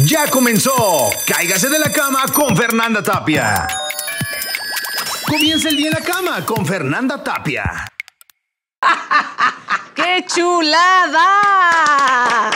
Ya comenzó. Cáigase de la cama con Fernanda Tapia. Comienza el día en la cama con Fernanda Tapia. ¡Qué chulada!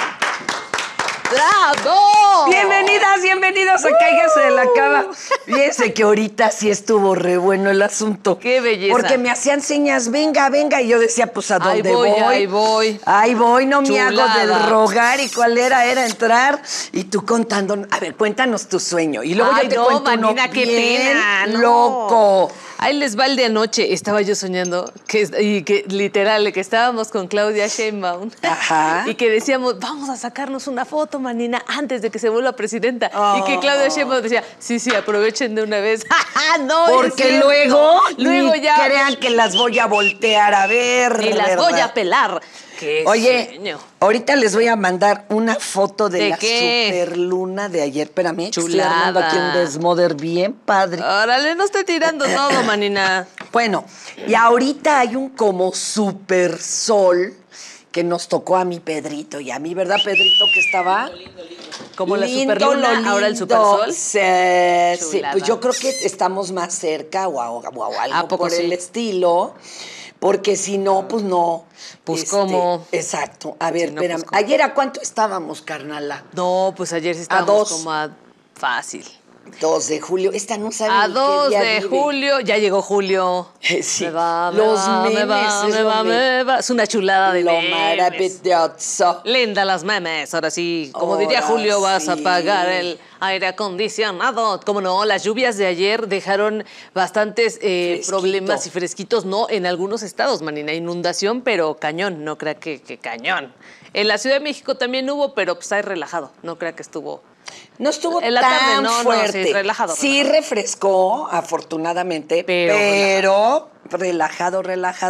¡Bravo! Bienvenidas, bienvenidos a Cáigase de la cama. Fíjense que ahorita sí estuvo re bueno el asunto. ¡Qué belleza! Porque me hacían señas, venga, venga. Y yo decía, pues, ¿a dónde voy? Ahí voy. Ahí voy, no me hago Chulada. del rogar. ¿Y cuál era? Era entrar y tú contando. A ver, cuéntanos tu sueño. Y luego Ay, yo te no, cuento Vanina, uno qué bien pena, no. loco. Ahí les va el de anoche. Estaba yo soñando que literal, que estábamos con Claudia Sheinbaum. Ajá. Y que decíamos, vamos a sacarnos una foto, manina, antes de que se vuelva presidenta. Y que Claudia Sheinbaum decía, sí, aprovechen de una vez. No, Porque es luego ni ya crean que las voy a voltear a ver. y las ¿verdad? voy a pelar. ¡Qué Oye, sueño! ahorita les voy a mandar una foto de la qué? superluna de ayer. Espérame, estoy Chulada. armando aquí un desmoder bien padre. Órale, no esté tirando todo, manina. Bueno, y ahorita hay un como super sol que nos tocó a mi Pedrito y a mí, ¿verdad, Pedrito? Que estaba... Como la lindo, superluna, lo ahora el lindo. supersol. Sí, Chulada. pues yo creo que estamos más cerca o algo ¿A poco por sí? el estilo. Porque si no, pues no. Pues, ¿cómo? Exacto. A ver, Si no, espérame. pues, ¿cómo? Ayer, ¿a cuánto estábamos, carnala? No, pues ayer sí estábamos 2. como a fácil. 2 de julio. Esta no sabe A ni 2 qué día de vive. julio, ya llegó julio. Sí. Me va, Los memes me va, es me lo va, me va. Es una chulada de Lo memes. maravilloso. Linda las memes, ahora sí. Como Ahora diría Julio, vas a sí. pagar el aire acondicionado. Como no, las lluvias de ayer dejaron bastantes problemas y fresquitos, no, en algunos estados, manina. Inundación, pero cañón, no crea que cañón. En la Ciudad de México también hubo, pero pues ahí relajado. No crea que estuvo... No estuvo En la tan tarde, no, fuerte. sí, relajado. Sí refrescó, afortunadamente, pero relajado.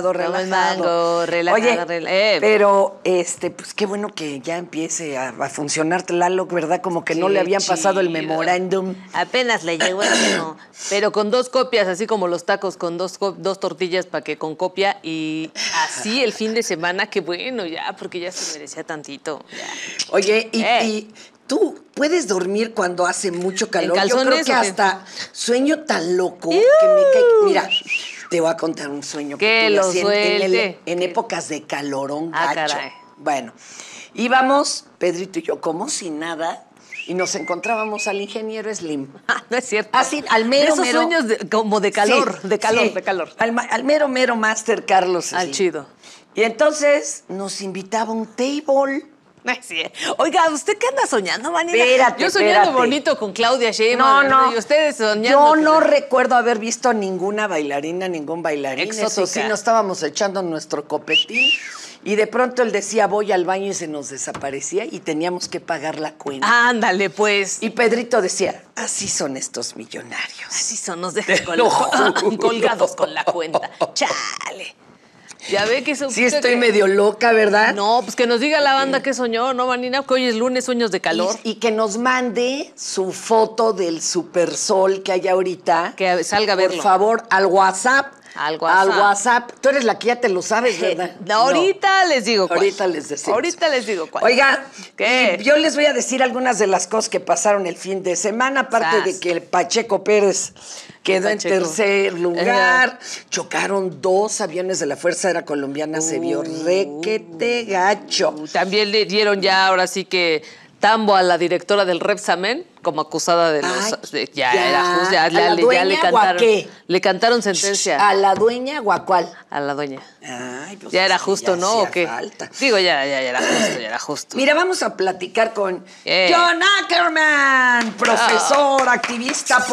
mango, relajado, Oye, pero pues qué bueno que ya empiece a funcionar Tlaloc, ¿verdad? Como que no Qué le habían pasado el chido. memorándum. Apenas le llegó el menú. Pero con 2 copias, así como los tacos, con dos tortillas para que con copia. Y así el fin de semana, qué bueno ya, porque ya se merecía tantito. Ya. Oye, y tú puedes dormir cuando hace mucho calor. ¿En Yo creo calzones que o qué? hasta sueño tan loco que me cae. Mira, te voy a contar un sueño Que tuve lo así suelte. en épocas de calorón Ah, gacho. caray. Bueno, íbamos, Pedrito y yo, como si nada, y nos encontrábamos al ingeniero Slim. No es cierto. Así, al mero, De esos mero. sueños como de calor, Sí, de calor, sí. de calor. Al mero, mero Master Carlos Al Slim. chido. Y entonces nos invitaba a un table. No es cierto. Oiga, ¿usted qué anda soñando, manita? Espérate, Yo soñando espérate. bonito con Claudia Sheinbaum. No. Y ustedes soñando. Yo que- no recuerdo haber visto a ninguna bailarina, ningún bailarín. Eso Exótica. sí, nos estábamos echando nuestro copetín. Y de pronto él decía, voy al baño y se nos desaparecía y teníamos que pagar la cuenta. Ándale, pues. Y Pedrito decía, así son estos millonarios. Así son, nos dejan Te lo juro. colgados con la cuenta. Chale. Ya ve que eso... Sí estoy medio loca, ¿verdad? No, pues que nos diga la banda que soñó, ¿no, Vanina? Que hoy es lunes, sueños de calor. Y que nos mande su foto del supersol que hay ahorita. Que salga a verlo. Por favor, al WhatsApp. Al WhatsApp. Al WhatsApp. Tú eres la que ya te lo sabes, ¿verdad? Ahorita les digo cuál. Ahorita les decimos. Ahorita les digo cuál. Oiga, ¿qué? y yo les voy a decir algunas de las cosas que pasaron el fin de semana, aparte Sas. de que el Pacheco Pérez quedó en Pacheco. tercer lugar. Chocaron 2 aviones de la Fuerza Aérea Colombiana, se vio requete gacho. También le dieron ya, ahora sí que, tambo a la directora del Repsamen como acusada de los... Ay, ya ya. era justo, ya ¿A la le dueña o a cantaron. qué? Le cantaron sentencia ¿A la dueña o a cuál? a la dueña. Ay, pues Ya era sí, justo, ya ¿no? hacía ¿O qué? falta. Digo, ya era justo. Mira, vamos a platicar con Eh. John Ackerman, profesor, activista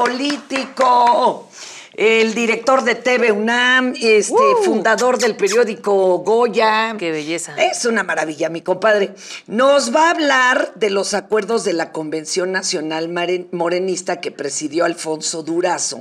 político, el director de TV UNAM, fundador del periódico Goya. Qué belleza. Es una maravilla, mi compadre. Nos va a hablar de los acuerdos de la Convención Nacional Morenista que presidió Alfonso Durazo.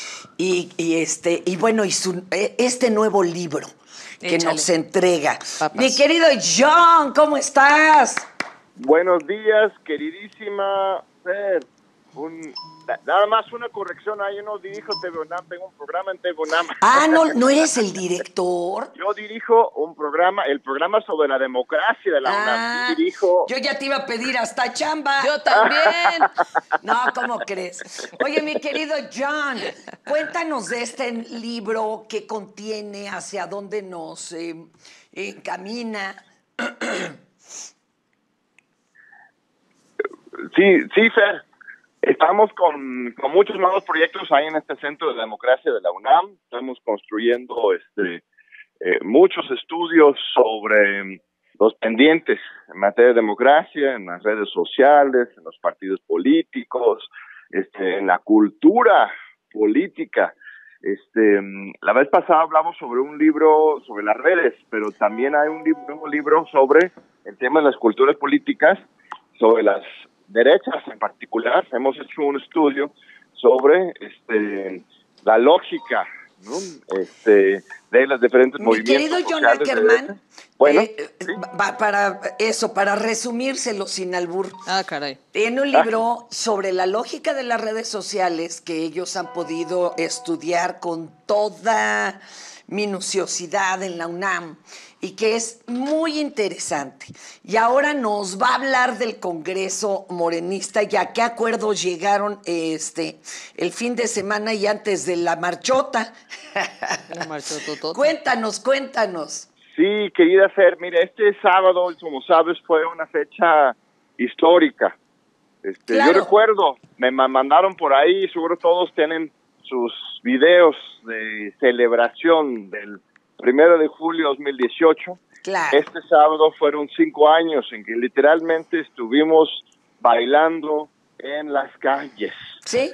Y bueno, este nuevo libro que Échale. nos entrega. Papas. Mi querido John, ¿cómo estás? Buenos días, queridísima Fer. Nada más una corrección, ahí no dirijo TV UNAM, tengo un programa en TV UNAM. Ah, ¿no eres el director? Yo dirijo el programa sobre la democracia de la UNAM. Yo ya te iba a pedir hasta chamba. Yo también. No, ¿cómo crees? Oye, mi querido John, cuéntanos de este libro, qué contiene, hacia dónde nos encamina. Sí, Fer. Estamos con muchos nuevos proyectos ahí en este Centro de Democracia de la UNAM. Estamos construyendo muchos estudios sobre los pendientes en materia de democracia, en las redes sociales, en los partidos políticos, en la cultura política. La vez pasada hablamos sobre un libro sobre las redes, pero también hay un libro sobre el tema de las culturas políticas, sobre las derechas en particular. Hemos hecho un estudio sobre la lógica, ¿no? De los diferentes movimientos. Mi querido John Ackerman, bueno, ¿sí? Para resumírselo sin albur. Ah, caray. Tiene un libro sobre la lógica de las redes sociales que ellos han podido estudiar con toda minuciosidad en la UNAM y que es muy interesante. Y ahora nos va a hablar del Congreso Morenista y a qué acuerdos llegaron el fin de semana y antes de la marchota. La marchototota. Cuéntanos. Sí, querida Fer, mire, este sábado, como sabes, fue una fecha histórica. Claro. Yo recuerdo, me mandaron por ahí, seguro todos tienen sus videos de celebración del 1 de julio de 2018. Claro. Este sábado fueron 5 años en que literalmente estuvimos bailando en las calles. Sí.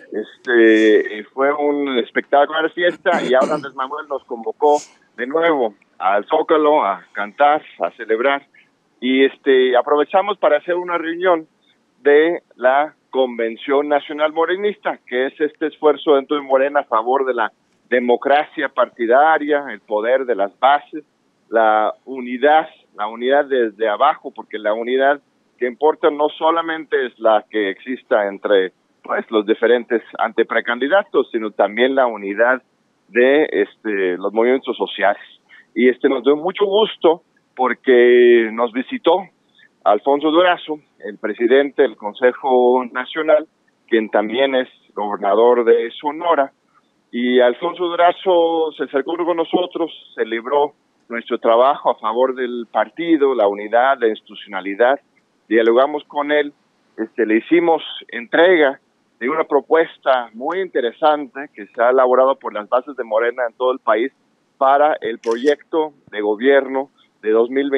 Fue un espectacular fiesta y ahora Andrés Manuel nos convocó de nuevo al Zócalo a cantar, a celebrar, y aprovechamos para hacer una reunión de la Convención Nacional Morenista, que es este esfuerzo dentro de Morena a favor de la democracia partidaria, el poder de las bases, la unidad desde abajo, porque la unidad que importa no solamente es la que exista entre los diferentes anteprecandidatos, sino también la unidad de los movimientos sociales. Y nos dio mucho gusto porque nos visitó Alfonso Durazo, el presidente del Consejo Nacional, quien también es gobernador de Sonora, y Alfonso Durazo se acercó con nosotros, celebró nuestro trabajo a favor del partido, la unidad, la institucionalidad, dialogamos con él, le hicimos entrega de una propuesta muy interesante que se ha elaborado por las bases de Morena en todo el país para el proyecto de gobierno de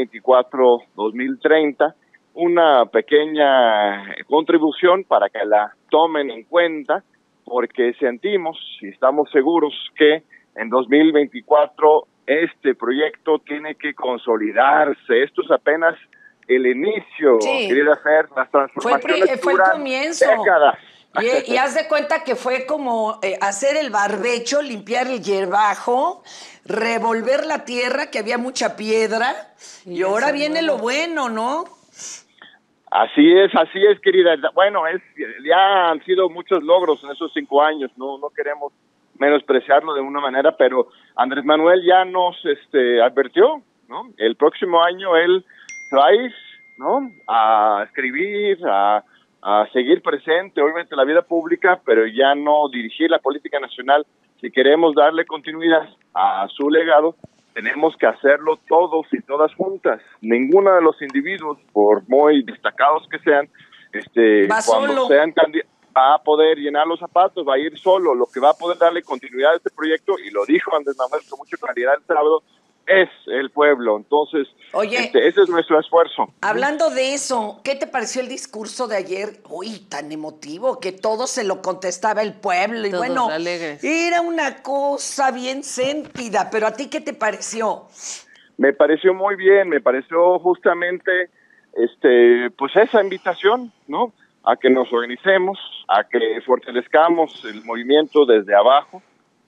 2024-2030, una pequeña contribución para que la tomen en cuenta, porque sentimos y estamos seguros que en 2024 este proyecto tiene que consolidarse. Esto es apenas el inicio, sí, querida Fer, las transformaciones fue el comienzo. Décadas. Y haz de cuenta que fue como hacer el barbecho, limpiar el hierbajo, revolver la tierra, que había mucha piedra, y ahora viene lo bueno, ¿no? Así es, querida. Bueno, ya han sido muchos logros en esos 5 años, no queremos menospreciarlo de una manera, pero Andrés Manuel ya nos advirtió, ¿no? El próximo año él trae, ¿no?, a escribir, a seguir presente, obviamente, en la vida pública, pero ya no dirigir la política nacional. Si queremos darle continuidad a su legado, tenemos que hacerlo todos y todas juntas. Ninguno de los individuos, por muy destacados que sean, cuando sean candidatos, va a poder llenar los zapatos, va a ir solo. Lo que va a poder darle continuidad a este proyecto, y lo dijo Andrés Manuel con mucha claridad el sábado, es el pueblo. Entonces, oye, ese es nuestro esfuerzo. Hablando de eso, ¿qué te pareció el discurso de ayer? Uy, tan emotivo, que todo se lo contestaba el pueblo. Y todos bueno, alegres. Era una cosa bien sentida. Pero ¿a ti qué te pareció? Me pareció muy bien, me pareció justamente pues esa invitación, ¿no?, a que nos organicemos, a que fortalezcamos el movimiento desde abajo,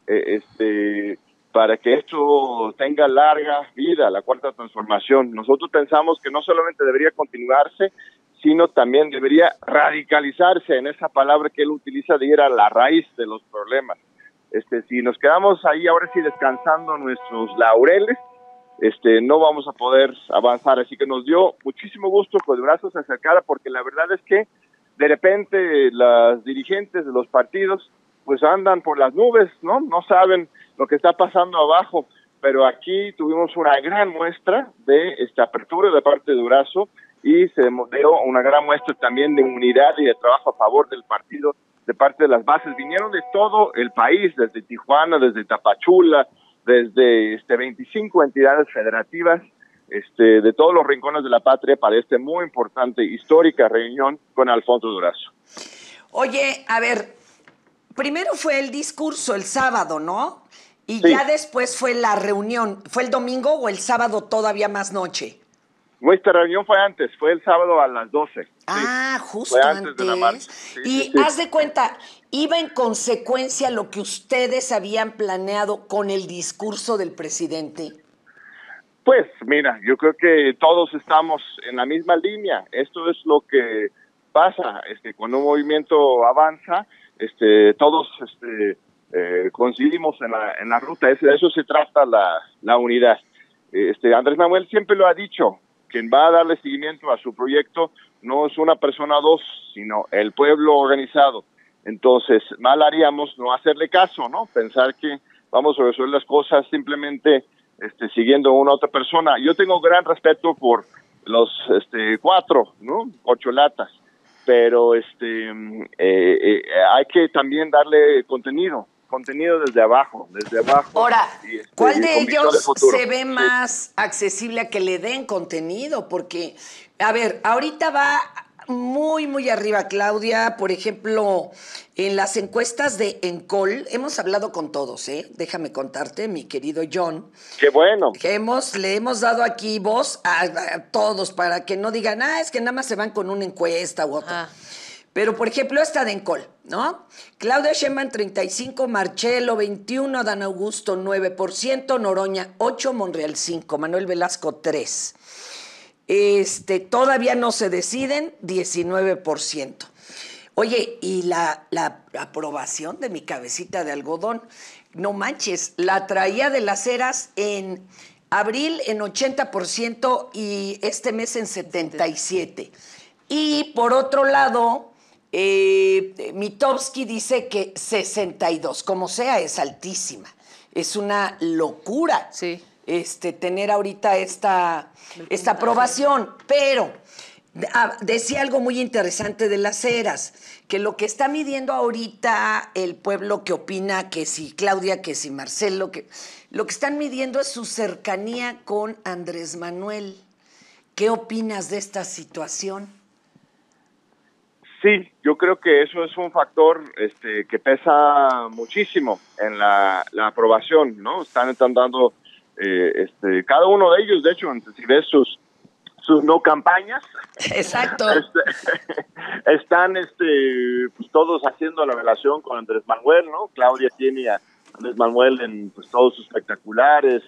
para que esto tenga larga vida, la cuarta transformación. Nosotros pensamos que no solamente debería continuarse, sino también debería radicalizarse en esa palabra que él utiliza de ir a la raíz de los problemas. Si nos quedamos ahí ahora sí descansando nuestros laureles, no vamos a poder avanzar. Así que nos dio muchísimo gusto que Durazo se acercara, porque la verdad es que de repente las dirigentes de los partidos pues andan por las nubes, ¿no? No saben lo que está pasando abajo, pero aquí tuvimos una gran muestra de esta apertura de parte de Durazo y se dio una gran muestra también de unidad y de trabajo a favor del partido de parte de las bases. Vinieron de todo el país, desde Tijuana, desde Tapachula, desde 25 entidades federativas, de todos los rincones de la patria para muy importante, histórica reunión con Alfonso Durazo. Oye, a ver, primero fue el discurso el sábado, ¿no? Y sí. Ya después fue la reunión. ¿Fue el domingo o el sábado todavía más noche? Nuestra reunión fue antes, fue el sábado a las 12. Ah, sí. Justo fue antes. De la marcha. Sí, y haz de cuenta, iba en consecuencia a lo que ustedes habían planeado con el discurso del presidente. Pues mira, yo creo que todos estamos en la misma línea. Esto es lo que pasa, cuando un movimiento avanza, todos coincidimos en la ruta. De eso se trata la unidad. Andrés Manuel siempre lo ha dicho. Quien va a darle seguimiento a su proyecto no es una persona o dos, sino el pueblo organizado. Entonces, mal haríamos no hacerle caso, ¿no? Pensar que vamos a resolver las cosas simplemente siguiendo a una otra persona. Yo tengo gran respeto por los 4, ¿no? Corcholatas, pero hay que también darle contenido desde abajo. Ahora, ¿cuál de ellos se ve más accesible a que le den contenido? Porque, a ver, ahorita va muy, muy arriba Claudia, por ejemplo, en las encuestas de Encol, hemos hablado con todos, déjame contarte, mi querido John. ¡Qué bueno! Que le hemos dado aquí voz a todos para que no digan, es que nada más se van con una encuesta u otra. Pero, por ejemplo, esta de Encol, ¿no? Claudia Sheinbaum 35%, Marcelo 21%, Adán Augusto 9%, Noroña 8%, Monreal 5%, Manuel Velasco 3%. Todavía no se deciden, 19%. Oye, y la aprobación de mi cabecita de algodón, no manches, la traía de las Heras en abril en 80% y este mes en 77%. Y por otro lado, Mitofsky dice que 62%, como sea, es altísima. Es una locura. Sí. Tener ahorita esta aprobación, pero decía algo muy interesante de las Heras, que lo que está midiendo ahorita el pueblo que opina que si Claudia, que si Marcelo, lo que están midiendo es su cercanía con Andrés Manuel. ¿Qué opinas de esta situación? Sí, yo creo que eso es un factor que pesa muchísimo en la aprobación, ¿no? Están dando cada uno de ellos, de hecho, si ves sus no campañas, exacto, están pues todos haciendo la relación con Andrés Manuel, ¿no? Claudia tiene a Andrés Manuel en pues todos sus espectaculares,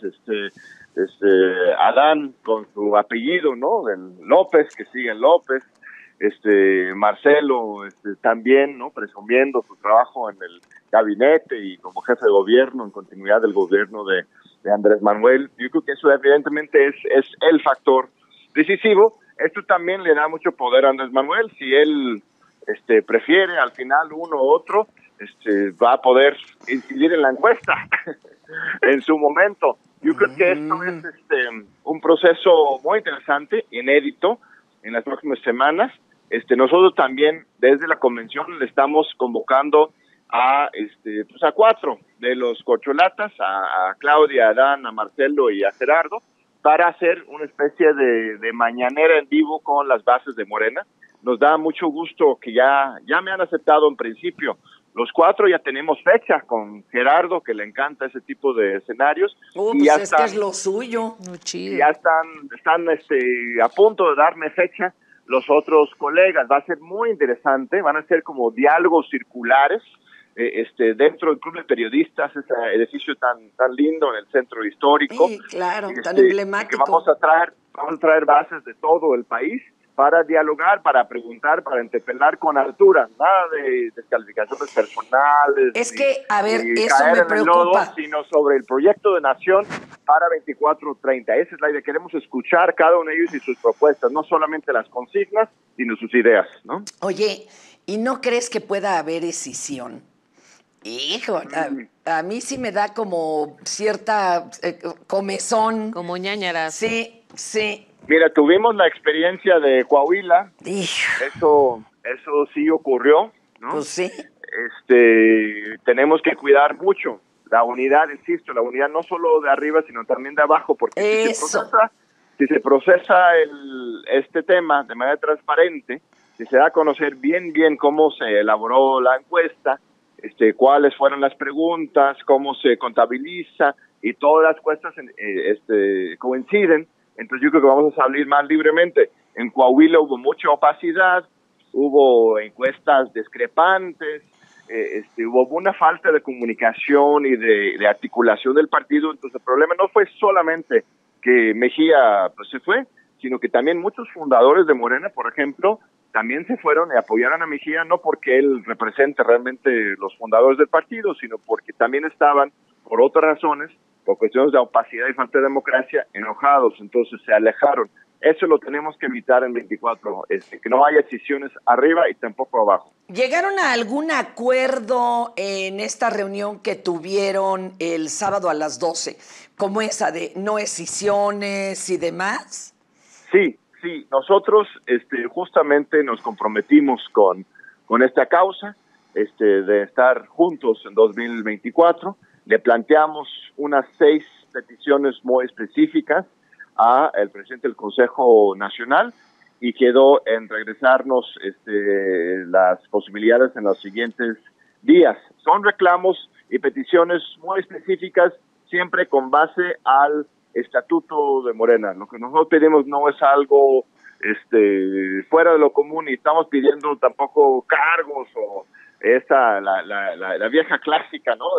Adán con su apellido, ¿no? El López, que sigue en López, Marcelo también, ¿no? Presumiendo su trabajo en el gabinete y como jefe de gobierno, en continuidad del gobierno de Andrés Manuel. Yo creo que eso evidentemente es el factor decisivo. Esto también le da mucho poder a Andrés Manuel. Si él prefiere al final uno u otro, va a poder incidir en la encuesta en su momento. Yo creo que esto es un proceso muy interesante, inédito, en las próximas semanas. Nosotros también desde la convención le estamos convocando a 4 de los corcholatas, a Claudia, a Adán, a Marcelo y a Gerardo, para hacer una especie de mañanera en vivo con las bases de Morena. Nos da mucho gusto que ya me han aceptado en principio. Los 4 ya tenemos fecha con Gerardo, que le encanta ese tipo de escenarios. Y pues ya es que es lo suyo. Muy chido. Ya están a punto de darme fecha los otros colegas. Va a ser muy interesante, van a ser como diálogos circulares dentro del Club de Periodistas, ese edificio tan lindo en el centro histórico. Sí, claro, tan emblemático. Que vamos a traer bases de todo el país para dialogar, para preguntar, para interpelar con altura, nada de descalificaciones personales. Es que, a ver, ni eso caer me en el lodo, preocupa. sino sobre el proyecto de nación para 24-30. Esa es la idea. Queremos escuchar cada uno de ellos y sus propuestas, no solamente las consignas, sino sus ideas, ¿no? Oye, ¿y no crees que pueda haber escisión? Hijo, a mí sí me da como cierta comezón. Como ñañaras. Sí, sí. Mira, tuvimos la experiencia de Coahuila. Hijo, Eso sí ocurrió, ¿no? pues sí. Tenemos que cuidar mucho la unidad, insisto, la unidad no solo de arriba, sino también de abajo, porque si se procesa este tema de manera transparente, si se da a conocer bien cómo se elaboró la encuesta, cuáles fueron las preguntas, cómo se contabiliza, y todas las encuestas coinciden, entonces yo creo que vamos a salir más libremente. En Coahuila hubo mucha opacidad, hubo encuestas discrepantes, hubo una falta de comunicación y de articulación del partido. Entonces el problema no fue solamente que Mejía pues, se fue, sino que también muchos fundadores de Morena, por ejemplo, también se fueron y apoyaron a Mejía, no porque él represente realmente los fundadores del partido, sino porque también estaban, por otras razones, por cuestiones de opacidad y falta de democracia, enojados, entonces se alejaron. Eso lo tenemos que evitar en 24, que no haya decisiones arriba y tampoco abajo. ¿Llegaron a algún acuerdo en esta reunión que tuvieron el sábado a las 12, como esa de no escisiones y demás? Sí, nosotros justamente nos comprometimos con esta causa, de estar juntos en 2024. Le planteamos unas 6 peticiones muy específicas al presidente del Consejo Nacional y quedó en regresarnos las posibilidades en los siguientes días. Son reclamos y peticiones muy específicas, siempre con base al estatuto de Morena. Lo que nosotros pedimos no es algo fuera de lo común, y estamos pidiendo tampoco cargos o la vieja clásica, ¿no?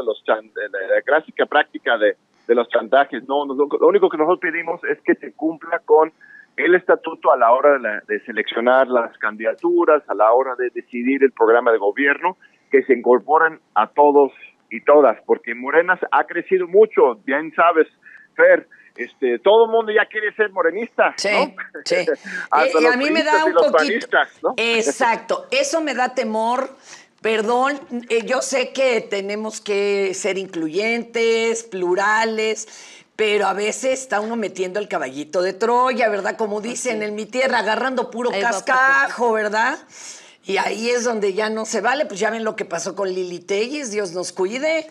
La clásica práctica de los chantajes. No, lo único que nosotros pedimos es que se cumpla con el estatuto a la hora de seleccionar las candidaturas, a la hora de decidir el programa de gobierno, que se incorporen a todos y todas, porque Morena ha crecido mucho, bien sabes, Fer. Todo el mundo ya quiere ser morenista, sí, ¿no? Sí. Hasta Y a mí me da un poquito, panistas, ¿no? Exacto, eso me da temor. Perdón, yo sé que tenemos que ser incluyentes, plurales, pero a veces está uno metiendo el caballito de Troya, ¿verdad? Como dicen en mi tierra, agarrando puro cascajo, ¿verdad? Y ahí es donde ya no se vale. Pues ya ven lo que pasó con Lili Tellez, Dios nos cuide.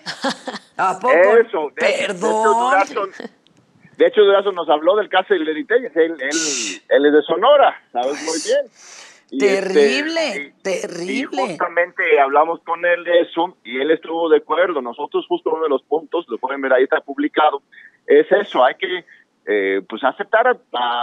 ¿A poco? Eso, perdón. De hecho, Durazo nos habló del caso de Lili Tellez. Él es de Sonora, sabes muy bien. Y terrible. Y justamente hablamos con él de eso y él estuvo de acuerdo. Nosotros justo uno de los puntos, lo pueden ver ahí, está publicado, es eso, hay que pues aceptar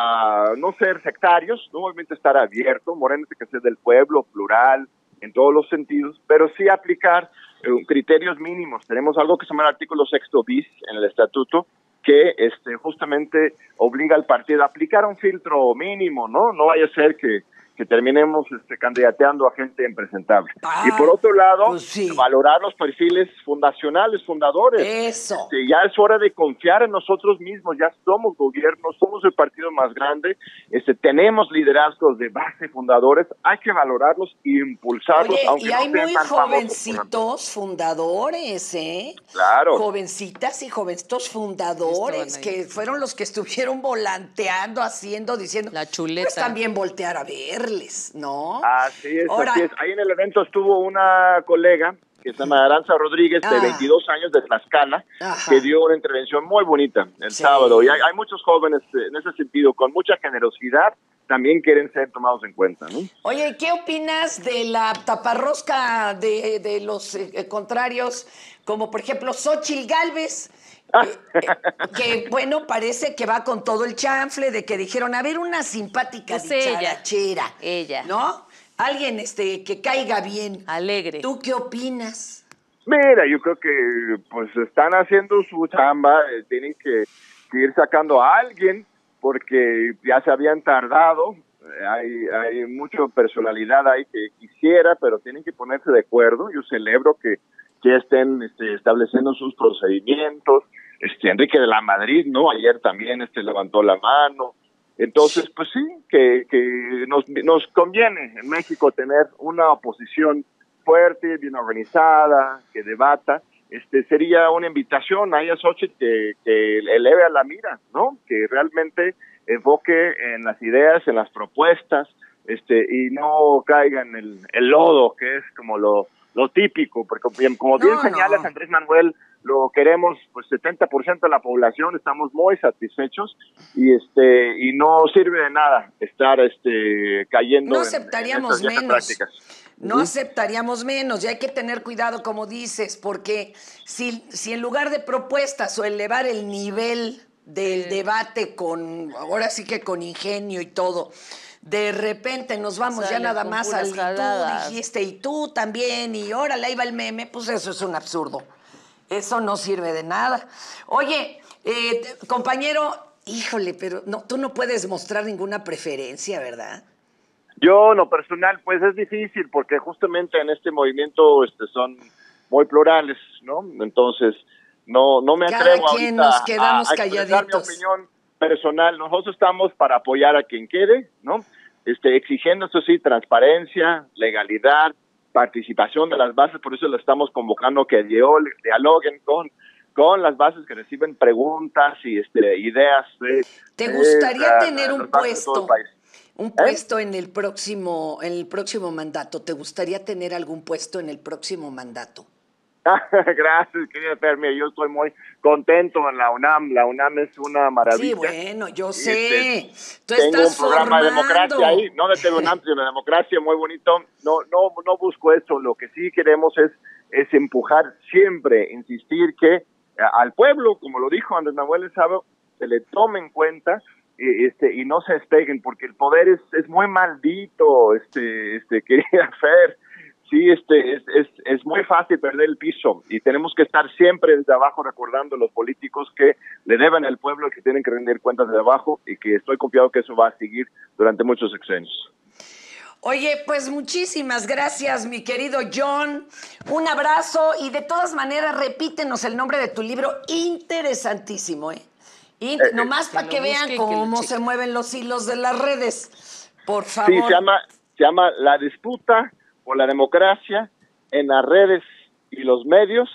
a no ser sectarios, no obviamente estar abierto, Morena tiene que ser del pueblo, plural, en todos los sentidos, pero sí aplicar criterios mínimos. Tenemos algo que se llama el artículo 6 bis en el estatuto, que justamente obliga al partido a aplicar un filtro mínimo, ¿no? No vaya a ser que terminemos candidateando a gente impresentable. Y por otro lado, pues sí, valorar los perfiles fundacionales, fundadores. Eso. Ya es hora de confiar en nosotros mismos, ya somos gobierno, somos el partido más grande, tenemos liderazgos de base, fundadores, hay que valorarlos e impulsarlos. Oye, aunque y hay no sean muy tan jovencitos fundadores, ¿eh? Claro. Jovencitas y jovencitos fundadores que fueron los que estuvieron volanteando, diciendo. La chuleta. Pues también voltear a verles, ¿no? Así es, Ahora, así es. Ahí en el evento estuvo una colega que se llama Aranza Rodríguez, de 22 años, de Tlaxcala, que dio una intervención muy bonita el sábado. Y hay muchos jóvenes en ese sentido, con mucha generosidad, también quieren ser tomados en cuenta, ¿no? Oye, ¿qué opinas de la taparrosca de los contrarios, como por ejemplo Xóchitl Gálvez? Que bueno, parece que va con todo el chanfle de que dijeron, a ver, una simpática pues dicharachera. Ella. ¿No? Alguien que caiga bien. Alegre. ¿Tú qué opinas? Mira, yo creo que pues están haciendo su chamba, tienen que ir sacando a alguien, porque ya se habían tardado hay mucha personalidad ahí que quisiera, pero tienen que ponerse de acuerdo. Yo celebro que estén estableciendo sus procedimientos. Enrique de la Madrid, ¿no? Ayer también levantó la mano. Entonces, pues sí, que nos conviene en México tener una oposición fuerte, bien organizada, que debata. Sería una invitación a Xochitl que eleve a la mira, ¿no? Que realmente enfoque en las ideas, en las propuestas, y no caiga en el lodo, que es como lo típico, porque como bien señalas, Andrés Manuel, lo queremos, pues 70% de la población, estamos muy satisfechos, y no sirve de nada estar cayendo no aceptaríamos en estas prácticas. No aceptaríamos menos, y hay que tener cuidado, como dices, porque si en lugar de propuestas o elevar el nivel del debate ahora sí que con ingenio y todo, de repente nos vamos ya nada más al tú dijiste y tú también, y órale, ahí va el meme, pues eso es un absurdo. Eso no sirve de nada. Oye, compañero, híjole, pero tú no puedes mostrar ninguna preferencia, ¿verdad? Yo, lo personal, pues es difícil, porque justamente en este movimiento son muy plurales, ¿no? Entonces, no me atrevo Cada quien ahorita nos quedamos a expresar mi calladitos. opinión personal. Nosotros estamos para apoyar a quien quede, ¿no? Exigiendo, eso sí, transparencia, legalidad, participación de las bases. Por eso lo estamos convocando, que dialoguen con las bases, que reciben preguntas y ideas. ¿Te gustaría tener un puesto? Un puesto en el próximo mandato. ¿Te gustaría tener algún puesto en el próximo mandato? Gracias, querida Fermi. Yo estoy muy contento en la UNAM. La UNAM es una maravilla. Sí, bueno, yo sé. Tú tengo estás un programa formando. de democracia ahí, no de TV UNAM, sino de democracia muy bonito. No busco eso. Lo que sí queremos es empujar siempre, insistir que al pueblo, como lo dijo Andrés Manuel Lozano, se le tome en cuenta y no se despeguen, porque el poder es muy maldito, querida Fer. Sí, es muy fácil perder el piso, y tenemos que estar siempre desde abajo, recordando a los políticos que le deben al pueblo, que tienen que rendir cuentas desde abajo, y que estoy confiado que eso va a seguir durante muchos sexenios. Oye, pues muchísimas gracias, mi querido John. Un abrazo, y de todas maneras repítenos el nombre de tu libro, interesantísimo, ¿eh? Nomás para que vean cómo se mueven los hilos de las redes, por favor. Sí, se llama La disputa por la democracia en las redes y los medios.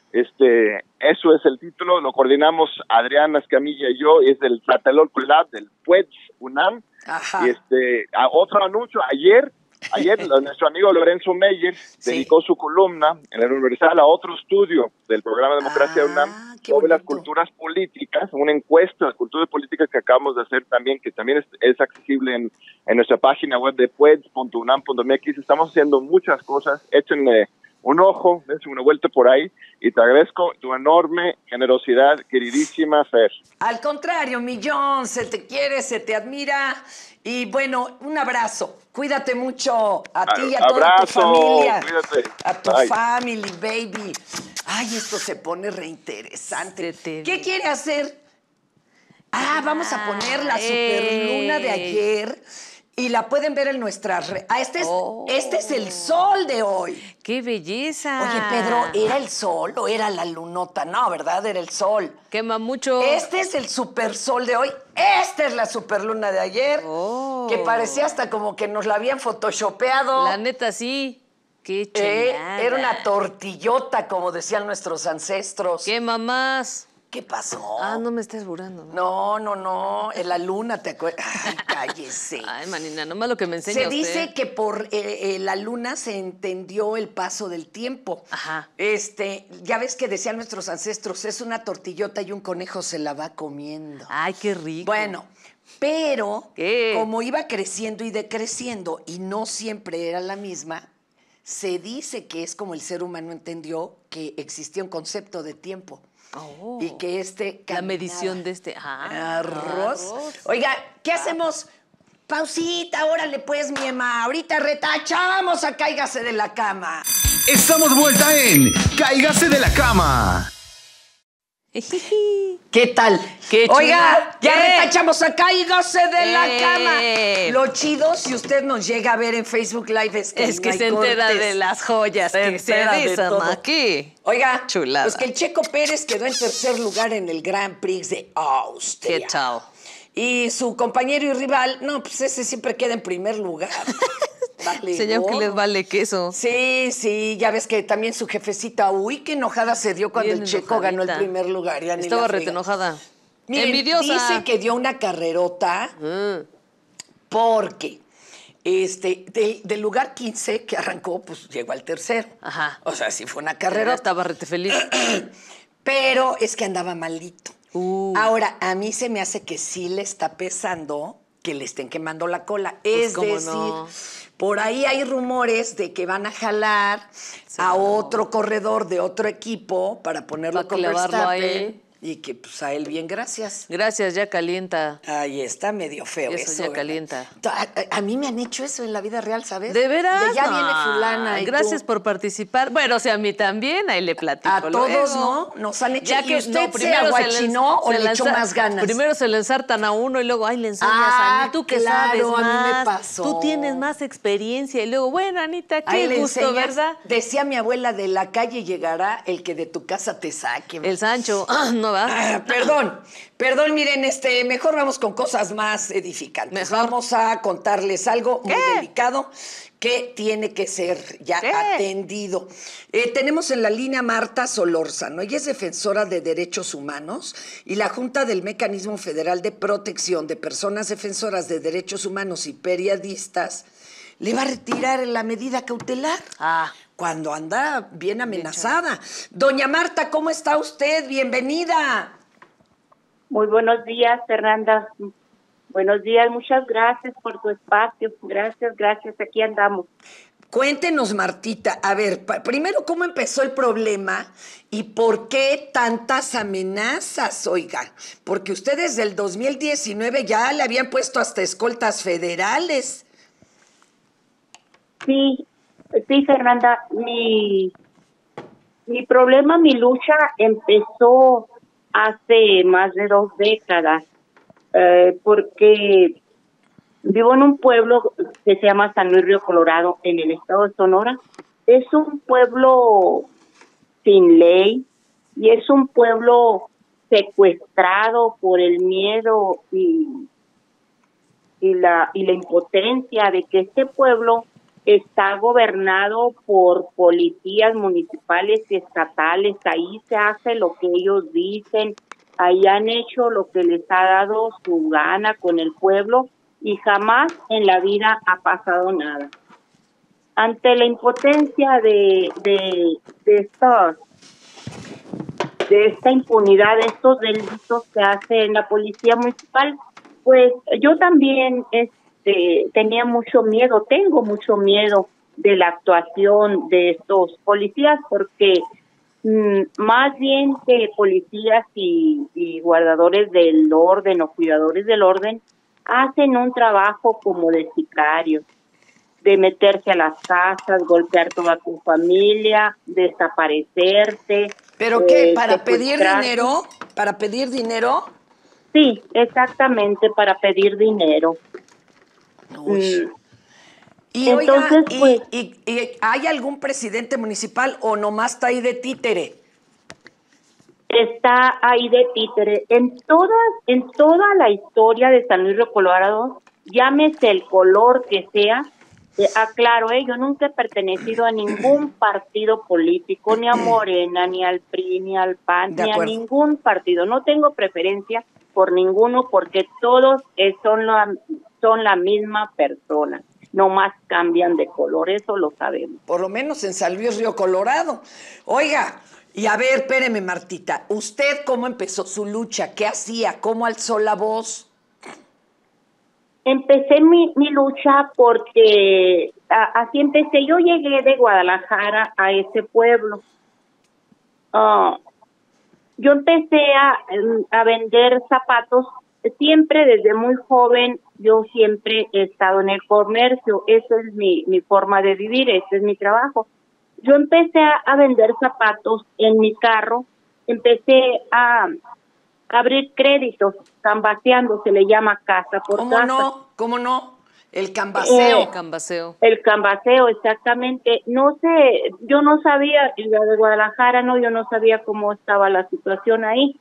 Eso es el título. Lo coordinamos Adriana Escamilla y yo. Es del Tlatelolco Lab del PUEDS UNAM. Ajá. Otro anuncio. Ayer nuestro amigo Lorenzo Meyer dedicó su columna en el Universal a otro estudio del programa Democracia UNAM sobre las culturas políticas, una encuesta de las culturas políticas que acabamos de hacer también, que también es accesible en nuestra página web de pueds.unam.mx. Estamos haciendo muchas cosas. Échenle un ojo, dense una vuelta por ahí, y te agradezco tu enorme generosidad, queridísima Fer. Al contrario, mi John, se te quiere, se te admira, y bueno, un abrazo. Cuídate mucho a ti y a toda tu familia. Cuídate. A tu family, baby. Ay, esto se pone reinteresante. ¿Qué quiere hacer? Vamos a poner la superluna de ayer. Y la pueden ver en nuestras redes. Este es el sol de hoy. ¡Qué belleza! Oye, Pedro, ¿era el sol o era la lunota? No, ¿verdad? Era el sol. Quema mucho. Este es el super sol de hoy. Esta es la superluna de ayer. Que parecía hasta como que nos la habían photoshopeado. La neta, sí. ¡Qué chingada! Era una tortillota, como decían nuestros ancestros. ¡Qué mamás! ¿Qué pasó? No me estés burlando, ¿no? No. En la luna, ¿te acuerdas? Ay, cállese. Ay, manina, nomás lo que me enseña Se usted. dice que por la luna se entendió el paso del tiempo. Ajá. Ya ves que decían nuestros ancestros, es una tortillota y un conejo se la va comiendo. Ay, qué rico. Bueno, pero ¿qué? Como iba creciendo y decreciendo y no siempre era la misma, se dice que es como el ser humano entendió que existía un concepto de tiempo. Y que la medición de arroz. Oiga, ¿qué hacemos? Pausita, órale pues, mi Emma. Ahorita retachamos a Cáigase de la Cama. Estamos de vuelta en Cáigase de la Cama. ¿Qué tal? Qué Oiga, chula. ya ¿Qué? retachamos a Cáigase de la cama. Lo chido, si usted nos llega a ver en Facebook Live, es que, Es no que hay se entera cortes. de las joyas que se entera de dicen todo. aquí. Oiga, Chulada. pues que el Checo Pérez quedó en tercer lugar en el Grand Prix de Austria. ¿Qué tal? Y su compañero y rival, no, pues ese siempre queda en primer lugar. Vale, Señor, que gorro. les vale queso. Sí, ya ves que también su jefecita, uy, qué enojada se dio cuando Bien el Checo ganó el enojadita. primer lugar. Ya ni Estaba la rete frega. enojada. Miren, Envidiosa. dice que dio una carrerota Mm. porque del lugar 15 que arrancó, pues llegó al tercero. Ajá. O sea, sí fue una Pero carrerota. estaba rete feliz. Pero es que andaba malito. Uh. Ahora, a mí se me hace que sí le está pesando que le estén quemando la cola. Pues, Es ¿cómo decir, no? por ahí hay rumores de que van a jalar a otro corredor de otro equipo para ponerlo Para con clavarlo Verstappen. ahí. Y que pues a él bien, gracias. Gracias, ya calienta. Ahí está medio feo Eso ya ¿verdad? calienta. A mí me han hecho eso en la vida real, ¿sabes? ¿De veras? De ya No. viene fulana y Gracias tú. por participar. Bueno, o sea, a mí también, ahí le platico. A todos, luego. ¿no? Nos han hecho. Ya ¿Y que usted se primero aguachinó o se le echó más ganas? Primero se le ensartan a uno y luego, ay, le enseñas a mí. Tú que sabes claro, a mí me más. pasó. Tú tienes más experiencia. Y luego, bueno, Anita, Ahí qué le gusto, enseñas. ¿verdad? Decía mi abuela, de la calle llegará el que de tu casa te saque. El Sancho, ¿no va? Perdón, miren, mejor vamos con cosas más edificantes. Mejor. Vamos a contarles algo muy ¿Qué? delicado que tiene que ser ya ¿Qué? atendido. Tenemos en la línea a Marta Solórzano. Ella es defensora de derechos humanos y la Junta del Mecanismo Federal de Protección de Personas Defensoras de Derechos Humanos y Periodistas le va a retirar la medida cautelar. Ah. Cuando anda bien amenazada. Doña Marta, ¿cómo está usted? Bienvenida. Muy buenos días, Fernanda. Buenos días, muchas gracias por tu espacio. Gracias, aquí andamos. Cuéntenos, Martita, a ver, primero, ¿cómo empezó el problema y por qué tantas amenazas, oiga? Porque ustedes del 2019 ya le habían puesto hasta escoltas federales. Sí, Fernanda, mi problema, mi lucha empezó hace más de 2 décadas, porque vivo en un pueblo que se llama San Luis Río Colorado, en el estado de Sonora. Es un pueblo sin ley y es un pueblo secuestrado por el miedo y la impotencia de que este pueblo está gobernado por policías municipales y estatales. Ahí se hace lo que ellos dicen, ahí han hecho lo que les ha dado su gana con el pueblo y jamás en la vida ha pasado nada. Ante la impotencia de esta impunidad, de estos delitos que hace la policía municipal, pues yo también tenía mucho miedo, tengo mucho miedo de la actuación de estos policías, porque más bien que policías y guardadores del orden o cuidadores del orden, hacen un trabajo como de sicarios, de meterse a las casas, golpear toda tu familia, desaparecerte. ¿Pero qué? ¿Para pedir secuestrar. dinero? ¿Para pedir dinero? Sí, exactamente, para pedir dinero. Uy. Y Entonces, oiga, pues, ¿y hay algún presidente municipal o nomás está ahí de títere? está ahí de títere. En toda la historia de San Luis Río Colorado, llámese el color que sea, aclaro, yo nunca he pertenecido a ningún partido político, ni a Morena, ni al PRI, ni al PAN, De ni a acuerdo. ningún partido. No tengo preferencia por ninguno porque todos son la misma persona. No más cambian de color, eso lo sabemos. Por lo menos en San Luis Río Colorado. Oiga, y a ver, espéreme, Martita, ¿usted cómo empezó su lucha? ¿Qué hacía? ¿Cómo alzó la voz? Empecé mi lucha porque así empecé. Yo llegué de Guadalajara a ese pueblo. Yo empecé a vender zapatos. Siempre desde muy joven, yo siempre he estado en el comercio. Esa es mi forma de vivir, ese es mi trabajo. Yo empecé a vender zapatos en mi carro empecé a abrir créditos, cambaseando, se le llama casa por ¿Cómo casa. no? ¿Cómo no? El cambaseo. Cambaseo. El cambaseo, exactamente. No sé, yo no sabía, en la de Guadalajara, no, yo no sabía cómo estaba la situación ahí.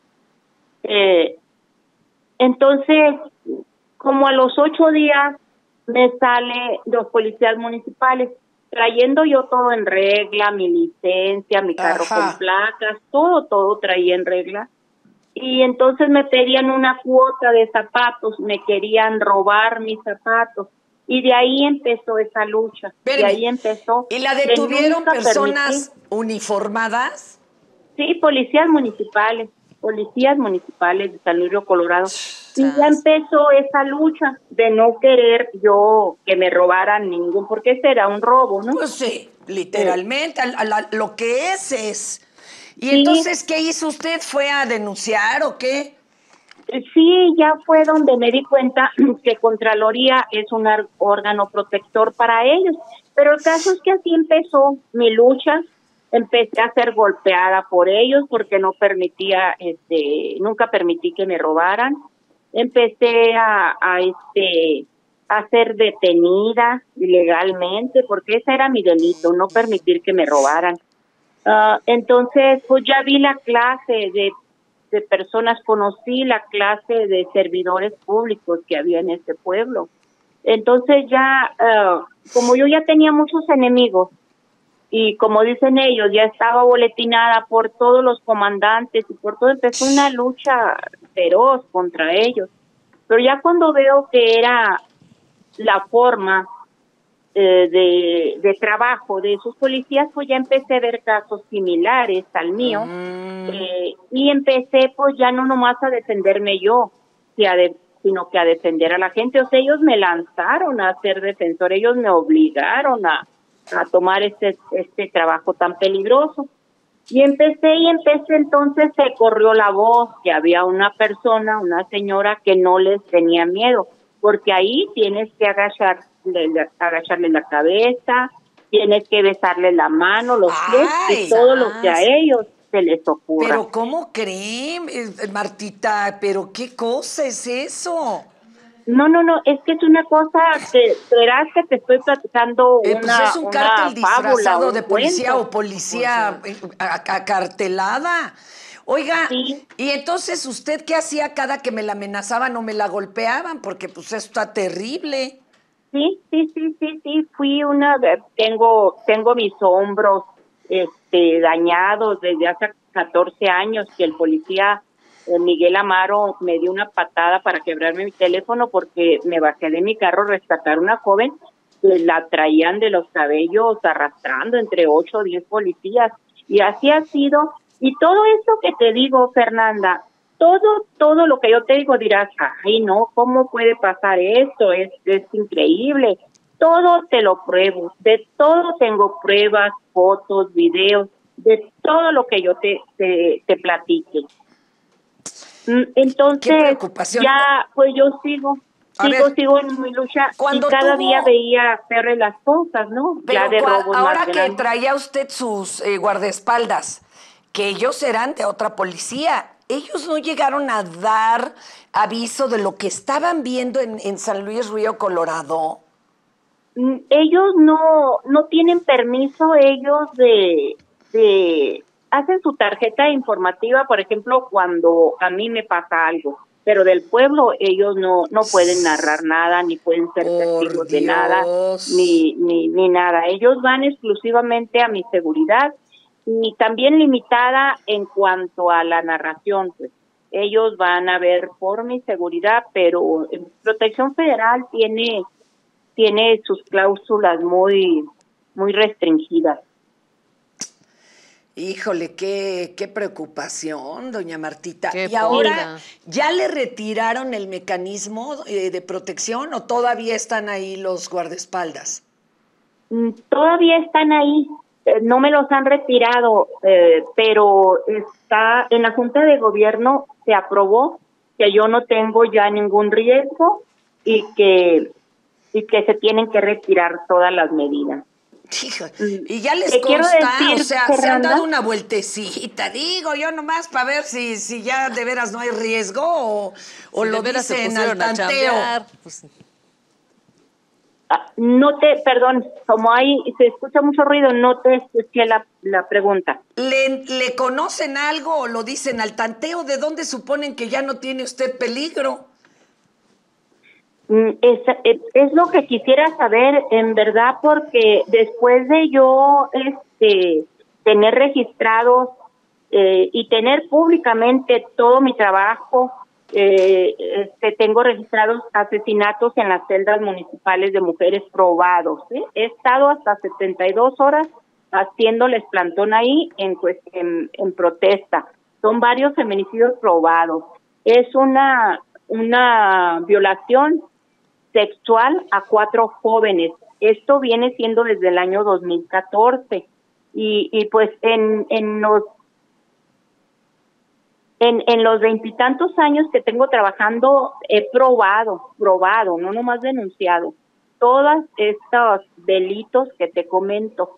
Entonces, como a los 8 días, me sale los policías municipales, trayendo yo todo en regla, mi licencia, mi carro con placas, todo traía en regla. Y entonces me pedían una cuota de zapatos, me querían robar mis zapatos. Y de ahí empezó esa lucha. Espérame. De ahí empezó. ¿Y la detuvieron personas uniformadas? Sí, policías municipales de San Luis Río Colorado. Y ya empezó esa lucha de no querer yo que me robaran ningún, porque ese era un robo, ¿no? Pues sí, literalmente, lo que es. ¿Y Sí. entonces qué hizo usted? ¿Fue a denunciar o qué? Sí, ya fue donde me di cuenta que Contraloría es un órgano protector para ellos. Pero el caso es que así empezó mi lucha. Empecé a ser golpeada por ellos porque no permitía, nunca permití que me robaran. Empecé a ser detenida ilegalmente porque ese era mi delito, no permitir que me robaran. Entonces, pues ya vi la clase de personas, conocí la clase de servidores públicos que había en este pueblo. Entonces ya, como yo ya tenía muchos enemigos, y como dicen ellos, ya estaba boletinada por todos los comandantes y por todo, empezó una lucha feroz contra ellos. Pero ya cuando veo que era la forma de trabajo de esos policías, pues ya empecé a ver casos similares al mío, y empecé pues ya no nomás a defenderme yo, sino que a defender a la gente. O sea, ellos me lanzaron a ser defensor, ellos me obligaron a tomar este trabajo tan peligroso. Y empecé, entonces se corrió la voz que había una persona, una señora que no les tenía miedo, porque ahí tienes que agacharle la cabeza, tienes que besarle la mano, los pies y todo lo que a ellos se les ocurra. Pero ¿cómo creen, Martita? ¿Pero qué cosa es eso? No, es que es una cosa que verás que te estoy platicando pues es un cártel disfrazado de policía cuento. o policía acartelada. Oiga, Sí. ¿y entonces usted qué hacía cada que me la amenazaban o me la golpeaban? Porque pues eso está terrible. Sí, fui tengo mis hombros dañados desde hace 14 años que el policía Miguel Amaro me dio una patada para quebrarme mi teléfono porque me bajé de mi carro a rescatar a una joven que la traían de los cabellos arrastrando entre 8 o 10 policías, y así ha sido. Y todo esto que te digo, Fernanda, todo lo que yo te digo dirás, ay no, ¿cómo puede pasar esto? Es increíble. Todo te lo pruebo, de todo tengo pruebas, fotos, videos, de todo lo que yo te platique. Entonces, ya, pues yo sigo en mi lucha y cada día veía peores las cosas, ¿no? Pero ya de robos ahora más que grandes. traía usted sus guardaespaldas, que ellos eran de otra policía, ellos no llegaron a dar aviso de lo que estaban viendo en San Luis Río Colorado. Ellos no tienen permiso, ellos hacen su tarjeta informativa, por ejemplo, cuando a mí me pasa algo, pero del pueblo ellos no pueden narrar nada, ni pueden ser testigos de nada, ni nada. Ellos van exclusivamente a mi seguridad y también limitada en cuanto a la narración, pues. Ellos van a ver por mi seguridad, pero Protección Federal tiene sus cláusulas muy restringidas. Híjole, qué preocupación, doña Martita. Qué ¿Y ahora pena. ya le retiraron el mecanismo de protección o todavía están ahí los guardaespaldas? Todavía están ahí, no me los han retirado, pero está en la Junta de Gobierno, se aprobó que yo no tengo ya ningún riesgo y que se tienen que retirar todas las medidas. Hijo, y ya les Te quiero consta, decir, o sea, se han Fernanda, dado una vueltecita, digo yo nomás para ver si ya de veras no hay riesgo o Si lo de veras se dicen al pusieron a tanteo. chambear, pues, perdón, como ahí se escucha mucho ruido, no te escuché la pregunta. ¿Le conocen algo o lo dicen al tanteo? ¿De dónde suponen que ya no tiene usted peligro? Es lo que quisiera saber, en verdad, porque después de yo tener registrados y tener públicamente todo mi trabajo, tengo registrados asesinatos en las celdas municipales de mujeres probados. He estado hasta 72 horas haciéndoles plantón ahí en protesta. Son varios feminicidios probados. Es una violación sexual a 4 jóvenes. Esto viene siendo desde el año 2014 y pues en los 20 y tantos años que tengo trabajando he probado, no nomás denunciado, todos estos delitos que te comento.